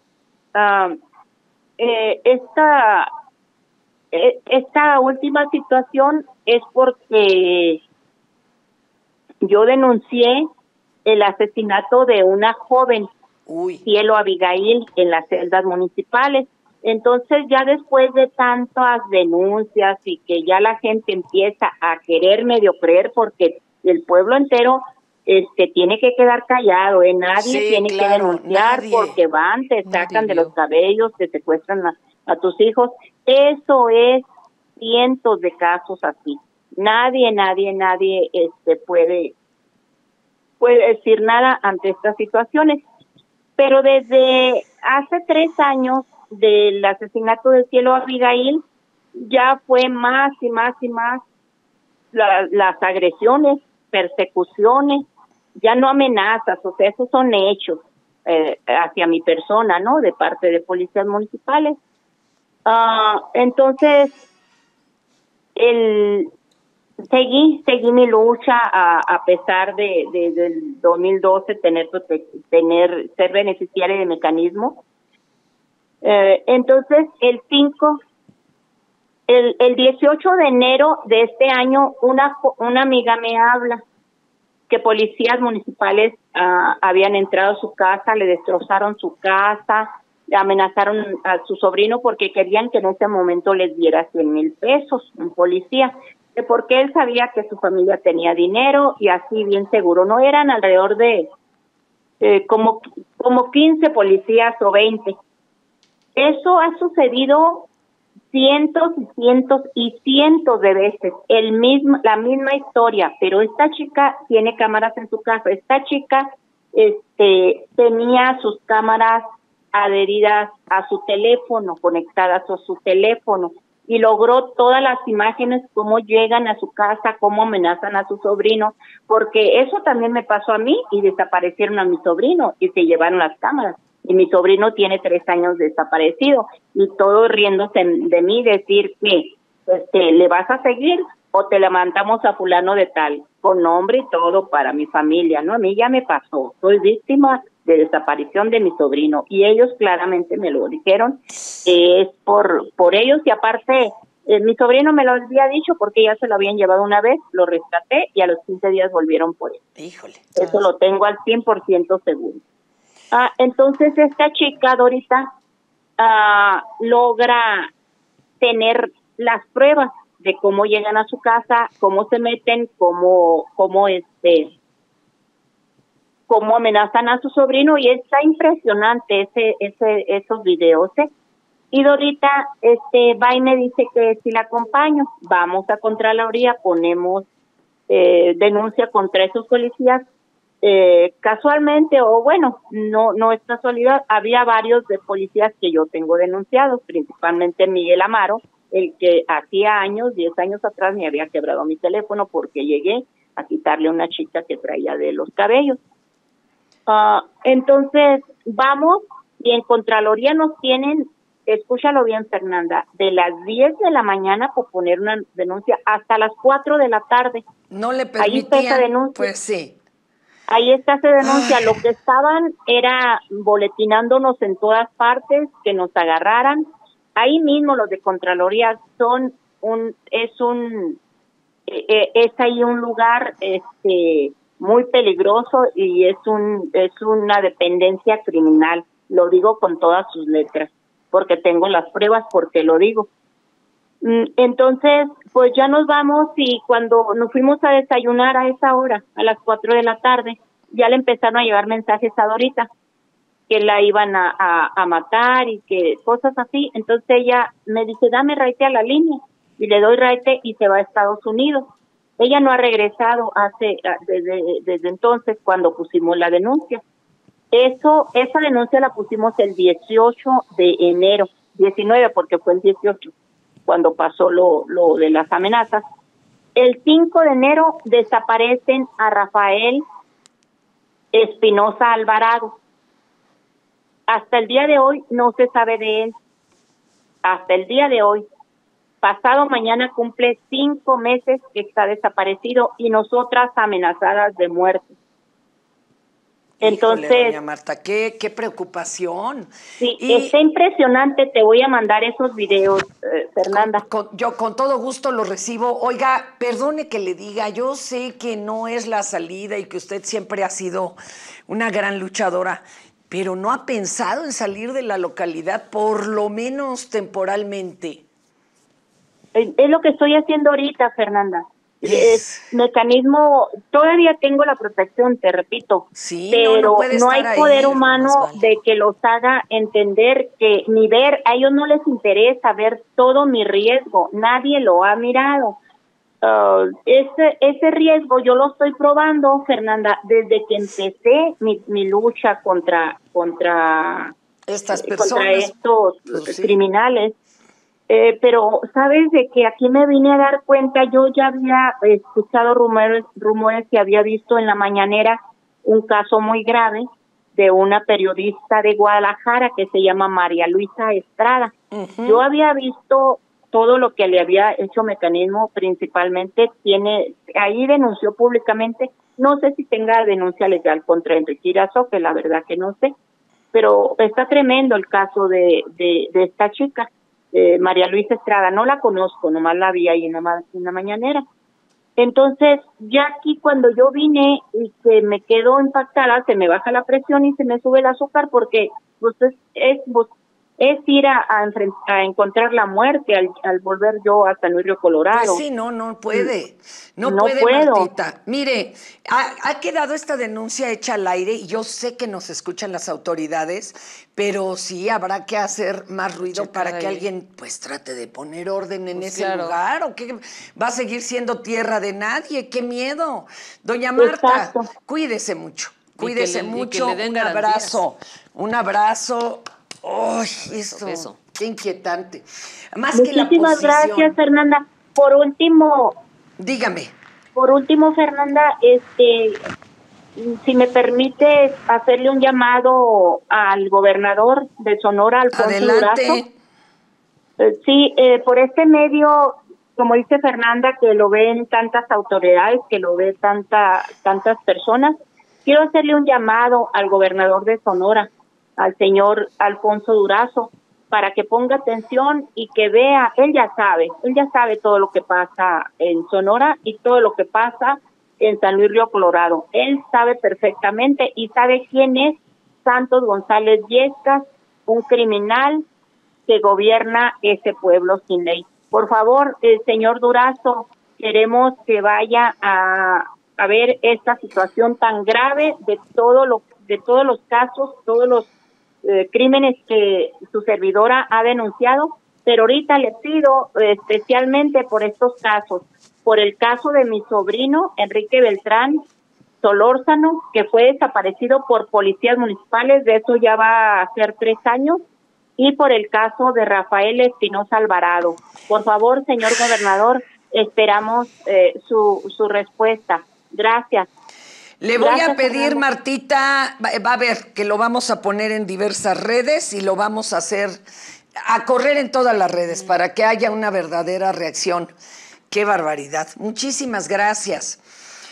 Esta última situación es porque yo denuncié el asesinato de una joven, Cielo Abigail, en las celdas municipales. Entonces, ya después de tantas denuncias y que ya la gente empieza a querer medio creer, porque el pueblo entero tiene que quedar callado, nadie tiene que denunciar, nadie. Porque van, te sacan de los cabellos, te secuestran a tus hijos. Eso es cientos de casos así. Nadie puede decir nada ante estas situaciones. Pero desde hace 3 años del asesinato de Cielo Abigail, ya fue más y más las agresiones, persecuciones, ya no amenazas, o sea, esos son hechos hacia mi persona, ¿no? De parte de policías municipales. Entonces, seguí mi lucha a pesar del 2012 ser beneficiaria de mecanismo. Entonces el 18 de enero de este año una amiga me habla que policías municipales habían entrado a su casa, le destrozaron su casa, le amenazaron a su sobrino porque querían que en ese momento les diera 100,000 pesos, un policía, porque él sabía que su familia tenía dinero y así bien seguro. No eran alrededor de como 15 policías o 20. Eso ha sucedido cientos y cientos y cientos de veces, la misma historia, pero esta chica tiene cámaras en su casa. Esta chica tenía sus cámaras adheridas a su teléfono, conectadas a su teléfono, y logró todas las imágenes, cómo llegan a su casa, cómo amenazan a su sobrino, porque eso también me pasó a mí y desaparecieron a mi sobrino y se llevaron las cámaras. Y mi sobrino tiene 3 años desaparecido y todos riéndose de mí, decir que le vas a seguir o te levantamos a fulano de tal, con nombre y todo para mi familia, ¿no? A mí ya me pasó, soy víctima de desaparición de mi sobrino y ellos claramente me lo dijeron, es por ellos. Y aparte mi sobrino me lo había dicho porque ya se lo habían llevado una vez, lo rescaté y a los 15 días volvieron por él. Híjole. Eso lo tengo al 100% seguro. Entonces esta chica, Dorita, logra tener las pruebas de cómo llegan a su casa, cómo se meten, cómo amenazan a su sobrino, y está impresionante esos videos. Y Dorita va y me dice que si la acompaño, vamos a Contraloría, ponemos denuncia contra esos policías. Casualmente, o bueno, no es casualidad, había varios de policías que yo tengo denunciados, principalmente Miguel Amaro, el que hacía 10 años atrás me había quebrado mi teléfono porque llegué a quitarle a una chica que traía de los cabellos. Entonces vamos y en Contraloría nos tienen, escúchalo bien, Fernanda, de las 10 de la mañana por poner una denuncia hasta las 4 de la tarde. No le permitían, ahí está esa denuncia. pues sí. Ahí está, se denuncia. Lo que estaban era boletinándonos en todas partes, que nos agarraran. Ahí mismo los de Contraloría es ahí un lugar muy peligroso y es una dependencia criminal. Lo digo con todas sus letras, porque tengo las pruebas, porque lo digo. Entonces, pues ya nos vamos, y cuando nos fuimos a desayunar a esa hora, a las 4 de la tarde, ya le empezaron a llevar mensajes a Dorita, que la iban a matar y que cosas así. Entonces ella me dice, dame raite a la línea, y le doy raite y se va a Estados Unidos. Ella no ha regresado desde entonces, cuando pusimos la denuncia. Esa denuncia la pusimos el 18 de enero, 19 porque fue el 18 cuando pasó lo de las amenazas. El 5 de enero desaparecen a Rafael Espinosa Alvarado. Hasta el día de hoy no se sabe de él. Hasta el día de hoy. Pasado mañana cumple 5 meses que está desaparecido y nosotras amenazadas de muerte. Entonces, híjole, doña Marta, qué preocupación. Sí, está impresionante. Te voy a mandar esos videos, Fernanda. Yo con todo gusto lo recibo. Oiga, perdone que le diga, yo sé que no es la salida y que usted siempre ha sido una gran luchadora, pero ¿no ha pensado en salir de la localidad, por lo menos temporalmente? Es lo que estoy haciendo ahorita, Fernanda. Mecanismo, todavía tengo la protección, te repito, sí, pero no hay poder ahí, humano de que los haga entender que ni ver, a ellos no les interesa ver todo mi riesgo, nadie lo ha mirado. Ese riesgo yo lo estoy probando, Fernanda, desde que empecé mi lucha contra estas personas, contra estos pues, criminales. Pero sabes de que aquí me vine a dar cuenta, yo ya había escuchado rumores que había visto en la mañanera un caso muy grave de una periodista de Guadalajara que se llama María Luisa Estrada. Yo había visto todo lo que le había hecho Mecanismo, principalmente ahí denunció públicamente, no sé si tenga denuncia legal contra Enrique Irazo, que la verdad que no sé, pero está tremendo el caso de esta chica. María Luisa Estrada, no la conozco, nomás la vi ahí en la mañanera. Entonces, ya aquí cuando yo vine y que me quedo impactada, se me baja la presión y se me sube el azúcar, porque pues es ir a encontrar la muerte al volver yo a San Luis Río Colorado. Pues sí, no puede. No puedo. Martita. Mire, ha quedado esta denuncia hecha al aire y yo sé que nos escuchan las autoridades, pero sí habrá que hacer más ruido para que alguien pues trate de poner orden en ese lugar, o que va a seguir siendo tierra de nadie. ¡Qué miedo! Doña Marta, exacto, cuídese mucho. Cuídese mucho. Un abrazo. Un abrazo. ¡Ay, eso! ¡Qué inquietante! Más muchísimas que la posición. Gracias, Fernanda. Por último, dígame. Fernanda, si me permite hacerle un llamado al gobernador de Sonora, Alfonso Durazo. Sí, por este medio, como dice Fernanda, que lo ven tantas autoridades, que lo ven tantas personas, quiero hacerle un llamado al gobernador de Sonora, al señor Alfonso Durazo, para que ponga atención y que vea. Él ya sabe todo lo que pasa en Sonora y todo lo que pasa en San Luis Río Colorado. Él sabe perfectamente y sabe quién es Santos González Yescas, un criminal que gobierna ese pueblo sin ley. Por favor, señor Durazo, queremos que vaya a ver esta situación tan grave de todos los casos, todos los crímenes que su servidora ha denunciado, pero ahorita le pido especialmente por estos casos, por el caso de mi sobrino Enrique Beltrán Solórzano, que fue desaparecido por policías municipales, de eso ya va a ser 3 años, y por el caso de Rafael Espinosa Alvarado. Por favor, señor gobernador, esperamos su respuesta. Gracias. Le voy a pedir, Martita, va a ver que lo vamos a poner en diversas redes y lo vamos a correr en todas las redes para que haya una verdadera reacción. ¡Qué barbaridad! Muchísimas gracias.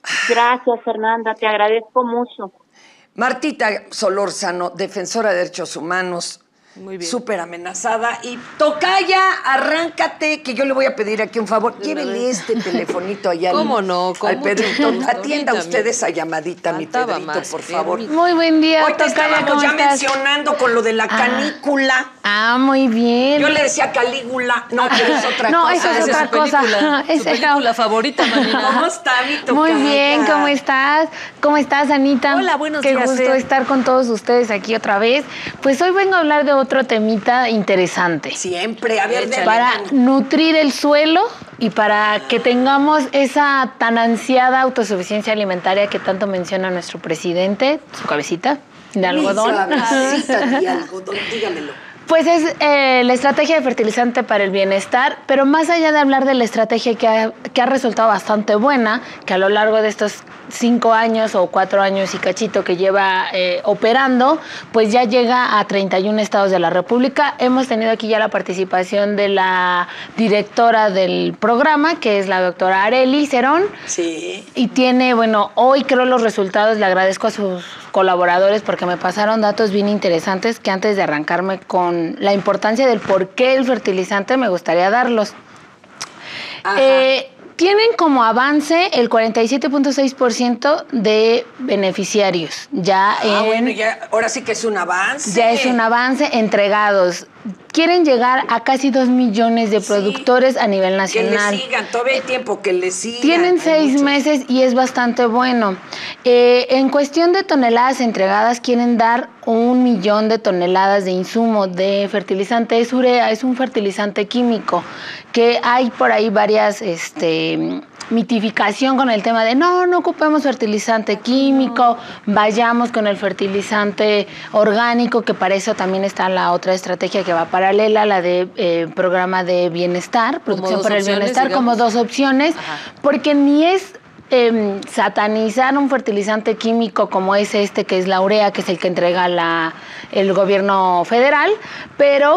Gracias, Fernanda, te agradezco mucho. Martita Solórzano, defensora de derechos humanos, Muy bien. súper amenazada. Y tocaya, arráncate, que yo le voy a pedir aquí un favor. Llévele este telefonito allá ¿Cómo no? Con al mucho Pedrito. gusto. Atienda Ahorita usted me esa llamadita, mi faltaba Pedrito, más, por favor. Muy buen día, Hoy te tocaya, estábamos ¿cómo ya estás? mencionando con lo de la canícula. Muy bien. Yo le decía Calígula. No, pero es otra No, cosa. esa es Esa otra su película, cosa. su película favorita, Manina. ¿Cómo está, mi tocaya? Muy bien, ¿cómo estás? ¿Cómo estás, Anita? Hola, buenos Qué días, gusto Fer. estar con todos ustedes aquí otra vez. Pues hoy vengo a hablar de otro temita interesante. Siempre, a ver, Échale. Para nutrir el suelo y para que tengamos esa tan ansiada autosuficiencia alimentaria que tanto menciona nuestro presidente, su cabecita de algodón. Cabecita de algodón, dígamelo. Pues es la estrategia de fertilizante para el bienestar, pero más allá de hablar de la estrategia que ha resultado bastante buena, que a lo largo de estos 5 años o 4 años y cachito que lleva operando, pues ya llega a 31 estados de la República. Hemos tenido aquí ya la participación de la directora del programa, que es la doctora Arely Cerón. Sí. Y tiene, bueno, hoy creo los resultados, le agradezco a sus colaboradores porque me pasaron datos bien interesantes que antes de arrancarme con la importancia del por qué el fertilizante me gustaría darlos. Ajá. Tienen como avance el 47.6% de beneficiarios. Ya Bueno, ya, ahora sí que es un avance. ya es un avance entregados. Quieren llegar a casi 2 millones de productores a nivel Que nacional. le sigan, todavía hay tiempo que le sigan. Tienen Hay 6 mucho. meses y es bastante bueno. En cuestión de toneladas entregadas, quieren dar 1 millón de toneladas de insumo de fertilizante. Es urea, es un fertilizante químico, que hay por ahí varias mitificación con el tema de no ocupemos fertilizante químico, vayamos con el fertilizante orgánico, que para eso también está la otra estrategia que va paralela, la de programa de bienestar, producción dos para el opciones, bienestar, digamos. como 2 opciones, Ajá. porque ni es satanizar un fertilizante químico como es que es la urea, que es el que entrega el gobierno federal, pero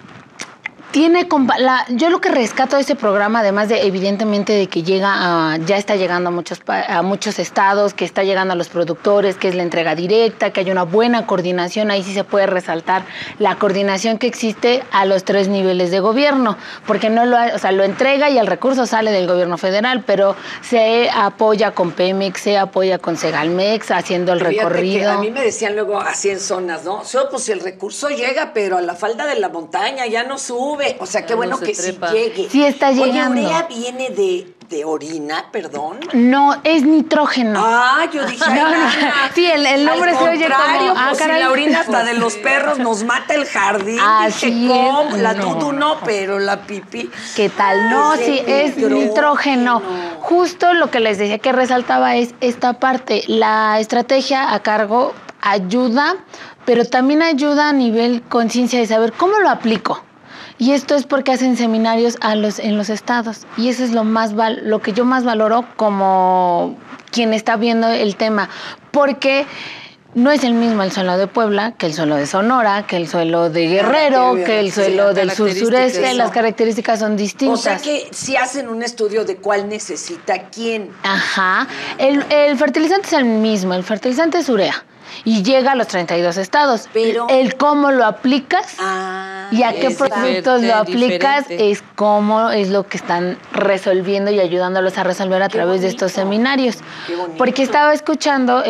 yo lo que rescato de ese programa, además de evidentemente de que ya está llegando a muchos estados, que está llegando a los productores, que es la entrega directa, que hay una buena coordinación, ahí sí se puede resaltar la coordinación que existe a los 3 niveles de gobierno, porque lo entrega y el recurso sale del gobierno federal, pero se apoya con Pemex, se apoya con Segalmex, haciendo el Fíjate que recorrido. a mí me decían luego así en zonas, ¿no? Pues el recurso llega, pero a la falda de la montaña ya no sube. O sea, qué Ya bueno no se que trepa. sí llegue. Sí está llegando. Oye, ¿urea viene de orina, perdón? No, es nitrógeno. Ah, yo dije, ay, No, no. nana. Sí, el nombre Al se oye contrario, como, pues si caray. la orina hasta de los perros nos mata el jardín. Así Dije, ¿cómo? es. La No. dudu no, pero la pipí. ¿Qué tal? No, Es sí, de es nitrógeno. Justo lo que les decía que resaltaba es esta parte. La estrategia a cargo ayuda, pero también ayuda a nivel conciencia de saber cómo lo aplico. Y esto es porque hacen seminarios en los estados. Y eso es lo que yo más valoro como quien está viendo el tema. Porque no es el mismo el suelo de Puebla que el suelo de Sonora, que el suelo de Guerrero, que el suelo del sur-sureste. características. Las características son distintas. O sea que si hacen un estudio de cuál necesita quién. Ajá. El fertilizante es el mismo. El fertilizante es urea. Y llega a los 32 estados. Pero- el cómo lo aplicas y a qué es productos lo aplicas diferente. es cómo es lo que están resolviendo y ayudándolos a resolver a través de estos bonito. seminarios. Qué bonito. Porque estaba escuchando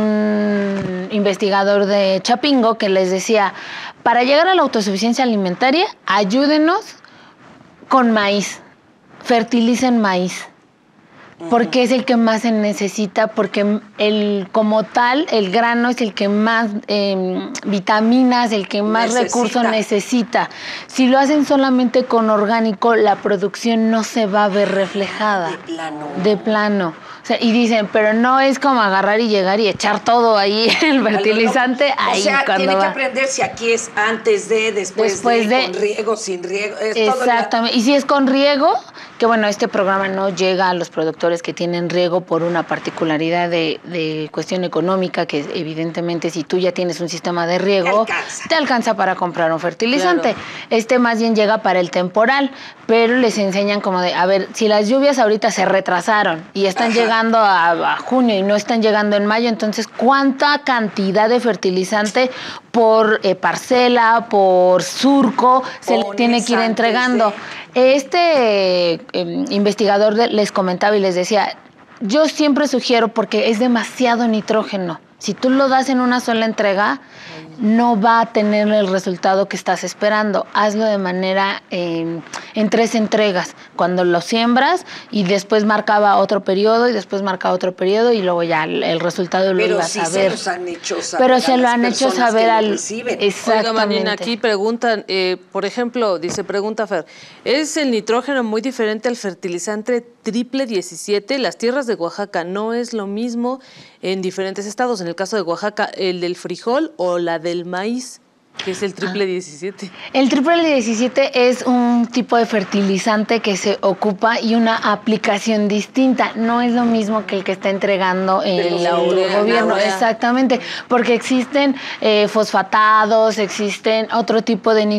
un investigador de Chapingo que les decía, para llegar a la autosuficiencia alimentaria, ayúdenos con maíz, fertilicen maíz. Porque es el que más se necesita, porque como tal, el grano es el que más vitaminas, el que más recursos necesita. Si lo hacen solamente con orgánico, la producción no se va a ver reflejada. De plano. De plano. O sea, y dicen, pero no es como agarrar y llegar y echar todo ahí, el fertilizante, ahí O sea, cuando tiene que va. aprender si aquí es antes de, después de, con riego, sin riego. Es todo Exactamente. Y si es con riego, que bueno, este programa no llega a los productores que tienen riego por una particularidad de cuestión económica, que evidentemente si tú ya tienes un sistema de riego, te alcanza para comprar un fertilizante. Claro. Más bien llega para el temporal, pero les enseñan como de, a ver, si las lluvias ahorita se retrasaron y están llegando llegando a junio y no están llegando en mayo, entonces ¿cuánta cantidad de fertilizante por parcela, por surco se le tiene que ir entregando? Este investigador les comentaba y les decía, yo siempre sugiero, porque es demasiado nitrógeno, si tú lo das en una sola entrega, no va a tener el resultado que estás esperando. Hazlo de manera en 3 entregas. Cuando lo siembras y después marcaba otro periodo y después marcaba otro periodo y luego ya el resultado lo ibas a ver. Pero sí se los han hecho saber. Pero se lo han hecho saber al... Exactamente. Oiga, Marina, aquí preguntan, por ejemplo, pregunta Fer, ¿es el nitrógeno muy diferente al fertilizante triple 17? Las tierras de Oaxaca no es lo mismo en diferentes estados. En el caso de Oaxaca, el del frijol o la del maíz, que es el triple 17. El triple 17 es un tipo de fertilizante que se ocupa y una aplicación distinta. No es lo mismo que el que está entregando el gobierno. Exactamente, porque existen fosfatados, existen otro tipo de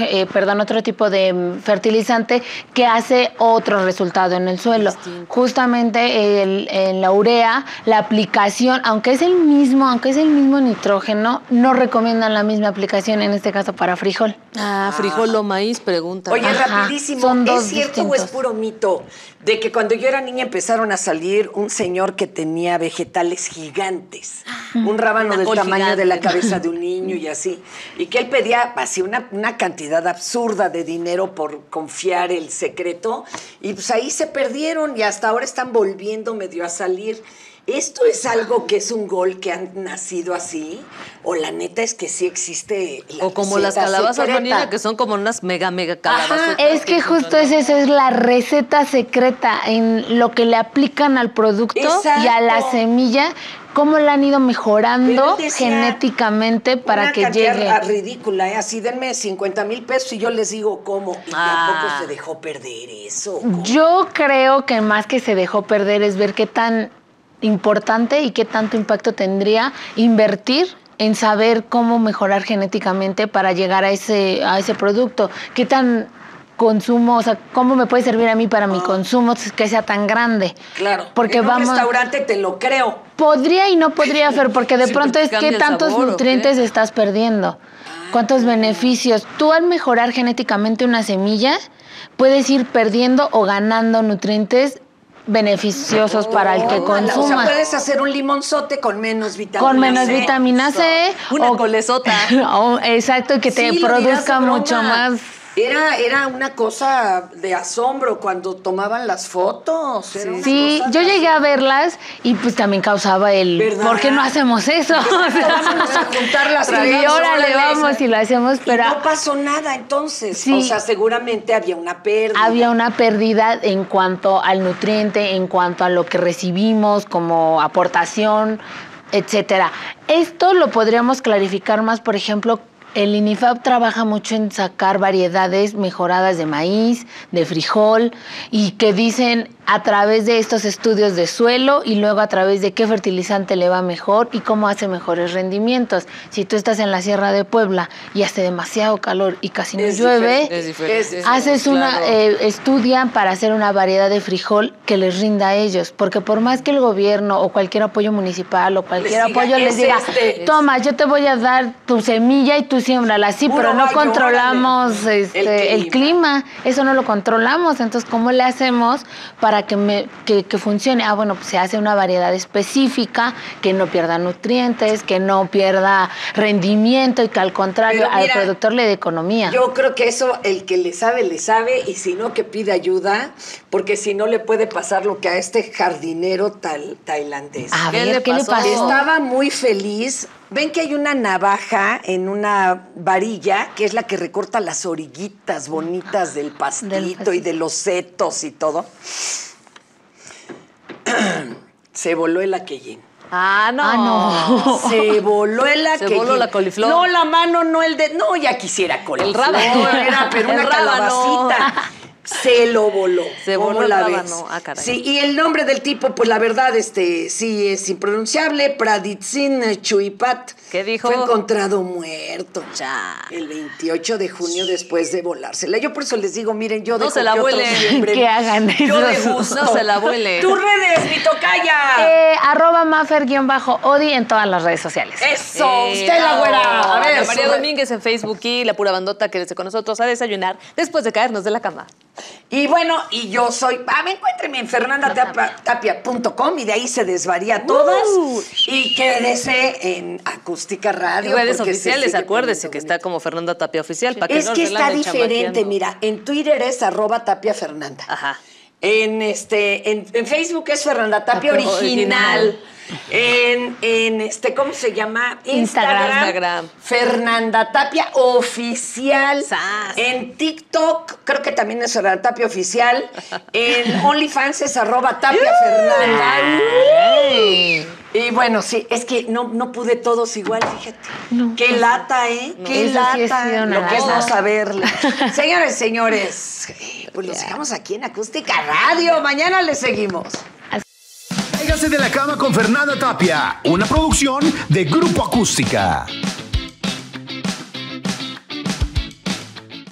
otro tipo de fertilizante que hace otro resultado en el suelo. Distinto. Justamente en la urea, la aplicación, aunque es el mismo nitrógeno, no recomiendan la misma aplicación en este caso para frijol. Frijol o maíz, pregunta. Oye, rapidísimo, ¿es cierto o es puro mito de que cuando yo era niña empezaron a salir un señor que tenía vegetales gigantes, un rábano del tamaño de la cabeza de un niño y así, y que él pedía así una cantidad absurda de dinero por confiar el secreto, y pues ahí se perdieron y hasta ahora están volviendo medio a salir? ¿Esto es algo que es un gol que han nacido así? ¿O la neta es que sí existe la o como las calabazas, Marina, que son como unas mega calabazas? Es que justo es eso, es la receta secreta en lo que le aplican al producto. Exacto. Y a la semilla, cómo la han ido mejorando genéticamente para que llegue. Una ridícula, así denme 50,000 pesos y yo les digo cómo. Y tampoco se dejó perder eso. ¿Cómo? Yo creo que más que se dejó perder es ver qué tan importante y qué tanto impacto tendría invertir en saber cómo mejorar genéticamente para llegar a ese producto. ¿Qué tan consumo, o sea, cómo me puede servir a mí para mi consumo que sea tan grande? Claro, porque en un restaurante te lo creo. Podría y no podría, Fer, porque de pronto es qué tantos nutrientes estás perdiendo, cuántos beneficios. Tú al mejorar genéticamente una semilla puedes ir perdiendo o ganando nutrientes beneficiosos para el que consuma. O sea, puedes hacer un limonzote con menos vitamina C. Con menos vitamina C. Una colesota. Exacto, y que te produzca mucho más. Era una cosa de asombro cuando tomaban las fotos. Sí, yo llegué a verlas y pues también causaba ¿por qué no hacemos eso? Vamos a juntar las y órale, vamos y lo hacemos, pero... Y no pasó nada entonces. Sí, o sea, seguramente había una pérdida. Había una pérdida en cuanto al nutriente, en cuanto a lo que recibimos como aportación, etcétera. Esto lo podríamos clarificar más, por ejemplo, el INIFAP trabaja mucho en sacar variedades mejoradas de maíz, de frijol, y que dicen a través de estos estudios de suelo y luego a través de qué fertilizante le va mejor y cómo hace mejores rendimientos. Si tú estás en la Sierra de Puebla y hace demasiado calor y casi no llueve, haces estudian para hacer una variedad de frijol que les rinda a ellos, porque por más que el gobierno o cualquier apoyo municipal o cualquier apoyo les diga, toma, yo te voy a dar tu semilla y tú siémbrala, sí, pero no controlamos el clima, eso no lo controlamos, entonces ¿cómo le hacemos para que funcione? Bueno, pues se hace una variedad específica que no pierda nutrientes, que no pierda rendimiento y que al contrario al productor le dé economía. Yo creo que eso el que le sabe, y si no que pide ayuda, porque si no le puede pasar lo que a este jardinero tailandés. A ver, ¿qué le pasó? Estaba muy feliz. Ven que hay una navaja en una varilla que es la que recorta las orillitas bonitas del pastito y de los setos y todo. Se voló el aquellín. No. Se voló el aquellín. Se voló la coliflor. No, la mano, no el dedo. No, ya quisiera coliflor. El rábano. Era, pero una calabacita. Se lo voló. Se ¿Cómo voló el la rábano. ves? Ah, caray. Sí, y el nombre del tipo, pues la verdad, sí es impronunciable. Praditsin Chuipat. ¿Qué dijo? Fue encontrado muerto. Ya. El 28 de junio después de volársela. Yo por eso les digo, miren, yo No dejo se la que otros vuelen. siembren. Que hagan Yo de eso. gusto. No se la vuelen. Tus redes, mi tocaya. @Mafer_Odi en todas las redes sociales. Eso, usted la güera. A ver, Ana María sobre- Domínguez en Facebook y la pura bandota que con nosotros a desayunar después de caernos de la cama. Y bueno, y yo soy, encuéntreme en fernandatapia.com y de ahí se desvaría todas. Y quédese en Acústica Radio. Redes porque se oficiales, sigue acuérdese poniendo que está como Fernanda Tapia Oficial. Para bonito. Es no que se la está anden diferente, chamaqueando. mira, en Twitter es @TapiaFernanda. Ajá. En Facebook es Fernanda Tapia Tapia original. ¿Cómo se llama? Instagram. Fernanda Tapia Oficial. Sas. En TikTok, creo que también es Fernanda Tapia Oficial. En OnlyFans es @TapiaFernanda. Y bueno, sí, es que no pude todos igual, fíjate. Qué lata, ¿eh? Qué Eso sí ha lata. sido una Lo que es lata. no saberle. Señores, pues los dejamos aquí en Acústica Radio. Mañana les seguimos. Cáigase de la cama con Fernanda Tapia, una producción de Grupo Acústica.